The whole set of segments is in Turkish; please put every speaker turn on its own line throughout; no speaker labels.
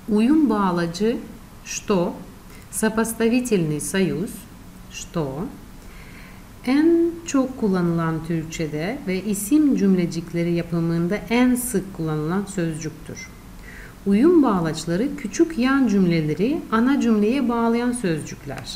uyum bağlacı что, сопоставительный союз что, en çok kullanılan Türkçe'de ve isim cümlecikleri yapımında en sık kullanılan sözcüktür. Uyum bağlaçları küçük yan cümleleri ana cümleye bağlayan sözcükler.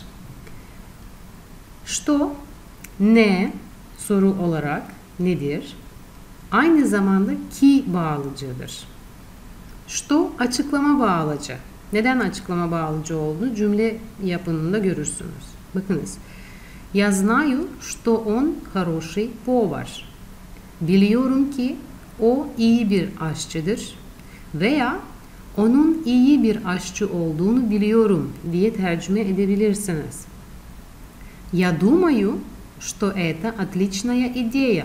Что, ne soru olarak nedir? Aynı zamanda ki bağlacıdır. Что açıklama bağlacı. Neden açıklama bağlacı olduğunu cümle yapımında görürsünüz. Bakınız. Я знаю, что он хороший повар. Biliyorum ki o iyi bir aşçıdır. Veya onun iyi bir aşçı olduğunu biliyorum diye tercüme edebilirsiniz. Я думаю, что это отличная идея.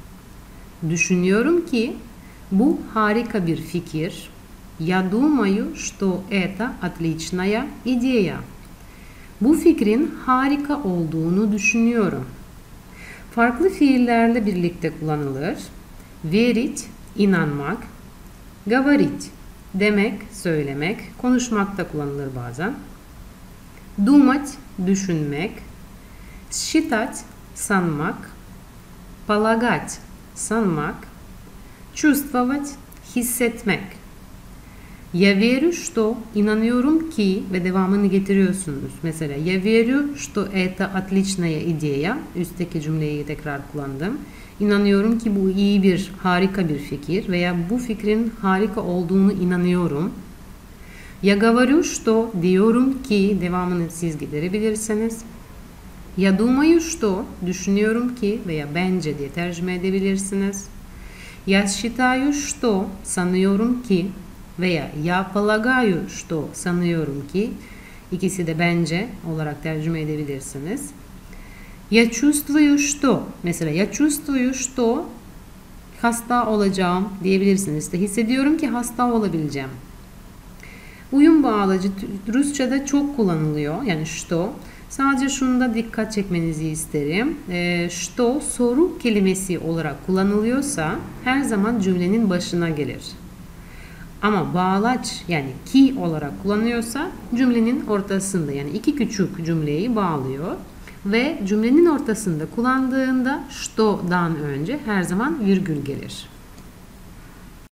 Düşünüyorum ki bu harika bir fikir. Я думаю, что это отличная идея. Bu fikrin harika olduğunu düşünüyorum. Farklı fiillerle birlikte kullanılır. Верить, inanmak. Говорить, demek, söylemek, konuşmakta kullanılır bazen. Думать, düşünmek. Считать, sanmak. Полагать, sanmak. Чувствовать, hissetmek. Я верю, что, inanıyorum ki ve devamını getiriyorsunuz. Mesela я верю, что это отличная идея. Üstteki cümleyi tekrar kullandım. İnanıyorum ki bu iyi bir, harika bir fikir veya bu fikrin harika olduğunu inanıyorum. Я говорю, что, diyorum ki, devamını siz getirebilirsiniz. Я думаю, что, düşünüyorum ki veya bence diye tercüme edebilirsiniz. Я считаю, что, sanıyorum ki veya я полагаю, что, sanıyorum ki, ikisi de bence olarak tercüme edebilirsiniz. Я чувствую, что, mesela я чувствую, что, hasta olacağım diyebilirsiniz. İşte hissediyorum ki hasta olabileceğim. Uyum bağlacı Rusça'da çok kullanılıyor. Yani что. Sadece şunda dikkat çekmenizi isterim. Что soru kelimesi olarak kullanılıyorsa her zaman cümlenin başına gelir. Ama bağlaç yani ki olarak kullanıyorsa cümlenin ortasında, yani iki küçük cümleyi bağlıyor ve cümlenin ortasında kullandığında şto'dan önce her zaman virgül gelir.